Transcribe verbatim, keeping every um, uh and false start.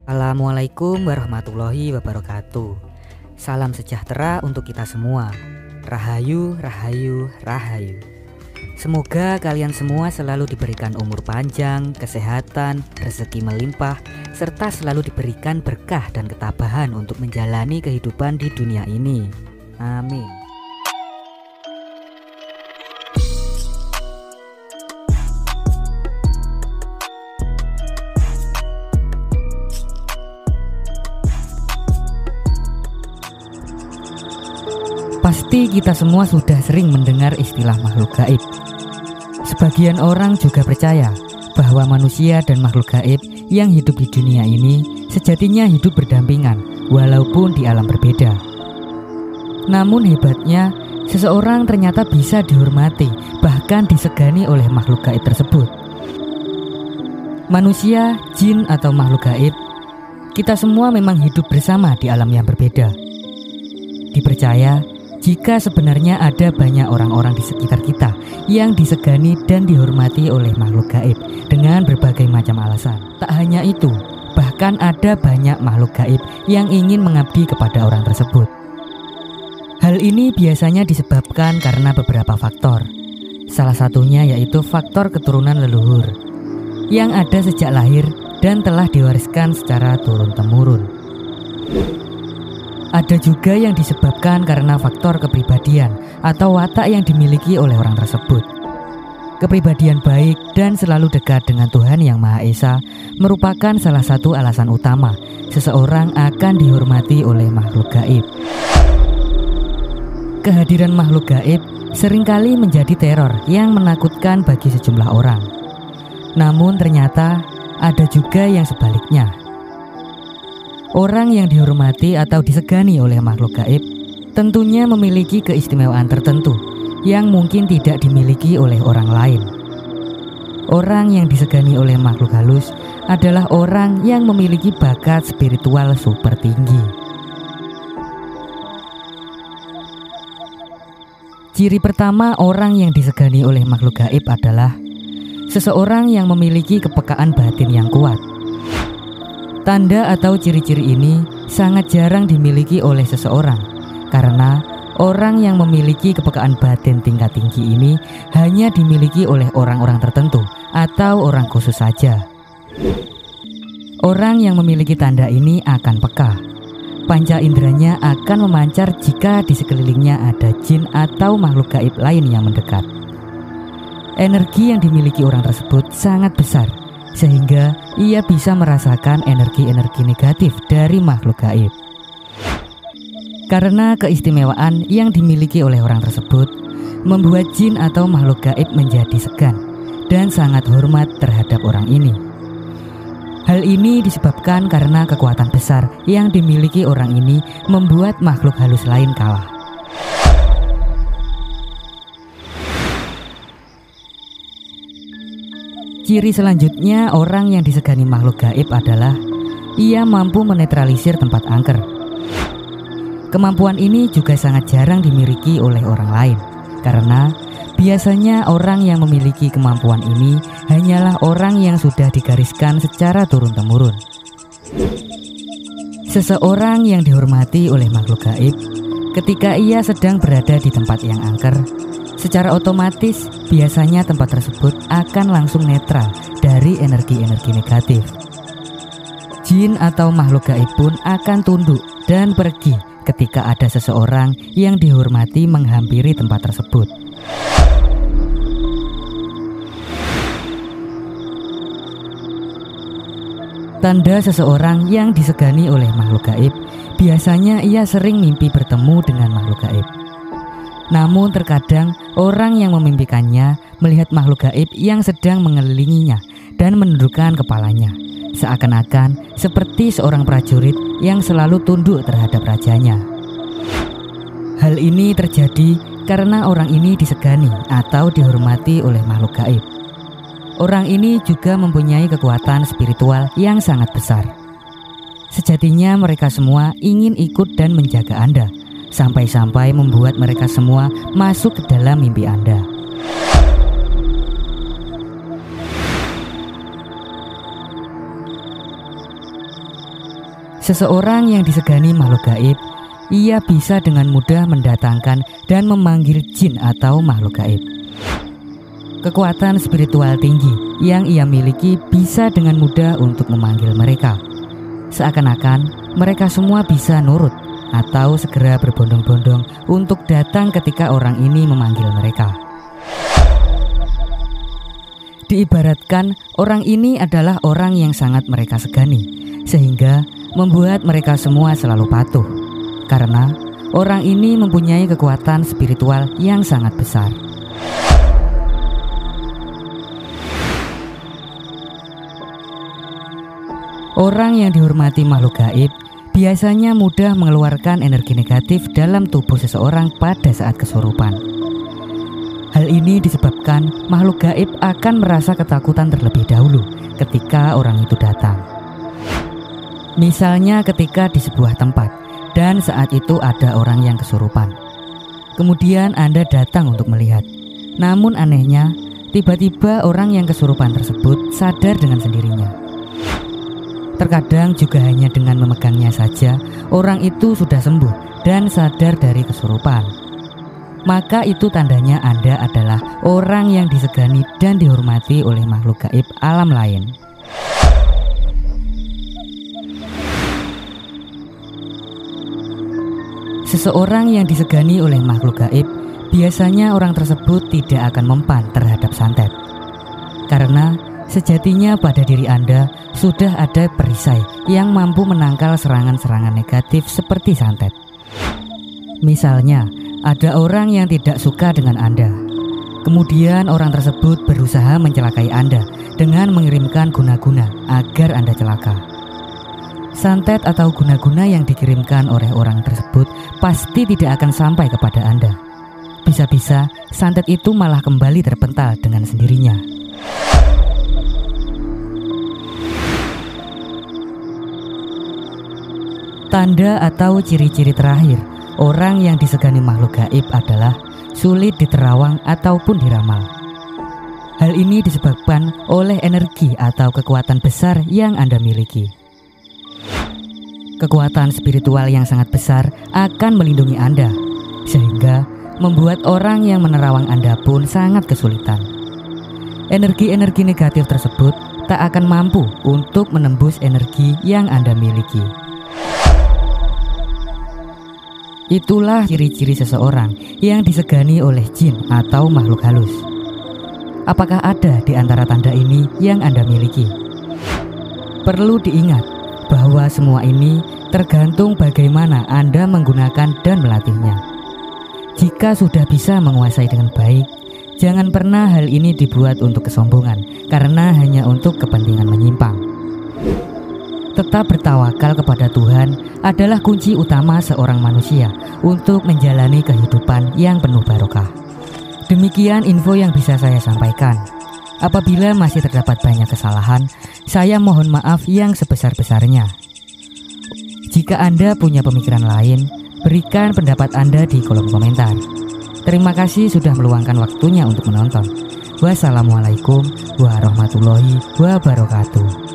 Assalamualaikum warahmatullahi wabarakatuh. Salam sejahtera untuk kita semua. Rahayu, rahayu, rahayu. Semoga kalian semua selalu diberikan umur panjang, kesehatan, rezeki melimpah, serta selalu diberikan berkah dan ketabahan untuk menjalani kehidupan di dunia ini. Amin. Pasti kita semua sudah sering mendengar istilah makhluk gaib. Sebagian orang juga percaya bahwa manusia dan makhluk gaib yang hidup di dunia ini sejatinya hidup berdampingan walaupun di alam berbeda. Namun hebatnya, seseorang ternyata bisa dihormati bahkan disegani oleh makhluk gaib tersebut. Manusia, jin atau makhluk gaib, kita semua memang hidup bersama di alam yang berbeda. Dipercaya jika sebenarnya ada banyak orang-orang di sekitar kita yang disegani dan dihormati oleh makhluk gaib dengan berbagai macam alasan. Tak hanya itu, bahkan ada banyak makhluk gaib yang ingin mengabdi kepada orang tersebut. Hal ini biasanya disebabkan karena beberapa faktor. Salah satunya yaitu faktor keturunan leluhur yang ada sejak lahir dan telah diwariskan secara turun-temurun. Ada juga yang disebabkan karena faktor kepribadian atau watak yang dimiliki oleh orang tersebut. Kepribadian baik dan selalu dekat dengan Tuhan Yang Maha Esa merupakan salah satu alasan utama seseorang akan dihormati oleh makhluk gaib. Kehadiran makhluk gaib seringkali menjadi teror yang menakutkan bagi sejumlah orang. Namun ternyata ada juga yang sebaliknya. Orang yang dihormati atau disegani oleh makhluk gaib tentunya memiliki keistimewaan tertentu yang mungkin tidak dimiliki oleh orang lain. Orang yang disegani oleh makhluk halus adalah orang yang memiliki bakat spiritual super tinggi. Ciri pertama orang yang disegani oleh makhluk gaib adalah seseorang yang memiliki kepekaan batin yang kuat. Tanda atau ciri-ciri ini sangat jarang dimiliki oleh seseorang karena orang yang memiliki kepekaan batin tingkat tinggi ini hanya dimiliki oleh orang-orang tertentu atau orang khusus saja. Orang yang memiliki tanda ini akan peka. Panca inderanya akan memancar jika di sekelilingnya ada jin atau makhluk gaib lain yang mendekat. Energi yang dimiliki orang tersebut sangat besar, sehingga ia bisa merasakan energi-energi negatif dari makhluk gaib. Karena keistimewaan yang dimiliki oleh orang tersebut, membuat jin atau makhluk gaib menjadi segan dan sangat hormat terhadap orang ini. Hal ini disebabkan karena kekuatan besar yang dimiliki orang ini membuat makhluk halus lain kalah. Ciri selanjutnya orang yang disegani makhluk gaib adalah ia mampu menetralisir tempat angker. Kemampuan ini juga sangat jarang dimiliki oleh orang lain karena biasanya orang yang memiliki kemampuan ini hanyalah orang yang sudah digariskan secara turun-temurun. Seseorang yang dihormati oleh makhluk gaib ketika ia sedang berada di tempat yang angker, secara otomatis biasanya tempat tersebut akan langsung netral dari energi-energi negatif. Jin atau makhluk gaib pun akan tunduk dan pergi ketika ada seseorang yang dihormati menghampiri tempat tersebut. Tanda seseorang yang disegani oleh makhluk gaib, biasanya ia sering mimpi bertemu dengan makhluk gaib. Namun terkadang orang yang memimpikannya melihat makhluk gaib yang sedang mengelilinginya dan menundukkan kepalanya, seakan-akan seperti seorang prajurit yang selalu tunduk terhadap rajanya. Hal ini terjadi karena orang ini disegani atau dihormati oleh makhluk gaib. Orang ini juga mempunyai kekuatan spiritual yang sangat besar. Sejatinya mereka semua ingin ikut dan menjaga Anda, sampai-sampai membuat mereka semua masuk ke dalam mimpi Anda. Seseorang yang disegani makhluk gaib, ia bisa dengan mudah mendatangkan dan memanggil jin atau makhluk gaib. Kekuatan spiritual tinggi yang ia miliki bisa dengan mudah untuk memanggil mereka. Seakan-akan mereka semua bisa nurut atau segera berbondong-bondong untuk datang ketika orang ini memanggil mereka. Diibaratkan orang ini adalah orang yang sangat mereka segani, sehingga membuat mereka semua selalu patuh. Karena orang ini mempunyai kekuatan spiritual yang sangat besar. Orang yang dihormati makhluk gaib biasanya mudah mengeluarkan energi negatif dalam tubuh seseorang pada saat kesurupan. Hal ini disebabkan makhluk gaib akan merasa ketakutan terlebih dahulu ketika orang itu datang. Misalnya ketika di sebuah tempat dan saat itu ada orang yang kesurupan. Kemudian Anda datang untuk melihat. Namun anehnya, tiba-tiba orang yang kesurupan tersebut sadar dengan sendirinya. Terkadang juga hanya dengan memegangnya saja, orang itu sudah sembuh dan sadar dari kesurupan. Maka itu tandanya Anda adalah orang yang disegani dan dihormati oleh makhluk gaib alam lain. Seseorang yang disegani oleh makhluk gaib, biasanya orang tersebut tidak akan mempan terhadap santet. Karena sejatinya pada diri Anda sudah ada perisai yang mampu menangkal serangan-serangan negatif seperti santet. Misalnya, ada orang yang tidak suka dengan Anda. Kemudian orang tersebut berusaha mencelakai Anda dengan mengirimkan guna-guna agar Anda celaka. Santet atau guna-guna yang dikirimkan oleh orang tersebut pasti tidak akan sampai kepada Anda. Bisa-bisa santet itu malah kembali terpental dengan sendirinya. Tanda atau ciri-ciri terakhir orang yang disegani makhluk gaib adalah sulit diterawang ataupun diramal. Hal ini disebabkan oleh energi atau kekuatan besar yang Anda miliki. Kekuatan spiritual yang sangat besar akan melindungi Anda, sehingga membuat orang yang menerawang Anda pun sangat kesulitan. Energi-energi negatif tersebut tak akan mampu untuk menembus energi yang Anda miliki. Itulah ciri-ciri seseorang yang disegani oleh jin atau makhluk halus. Apakah ada di antara tanda ini yang Anda miliki? Perlu diingat bahwa semua ini tergantung bagaimana Anda menggunakan dan melatihnya. Jika sudah bisa menguasai dengan baik, jangan pernah hal ini dibuat untuk kesombongan, karena hanya untuk kepentingan menyimpang. Tetap bertawakal kepada Tuhan adalah kunci utama seorang manusia untuk menjalani kehidupan yang penuh barokah. Demikian info yang bisa saya sampaikan. Apabila masih terdapat banyak kesalahan, saya mohon maaf yang sebesar-besarnya. Jika Anda punya pemikiran lain, berikan pendapat Anda di kolom komentar. Terima kasih sudah meluangkan waktunya untuk menonton. Wassalamualaikum warahmatullahi wabarakatuh.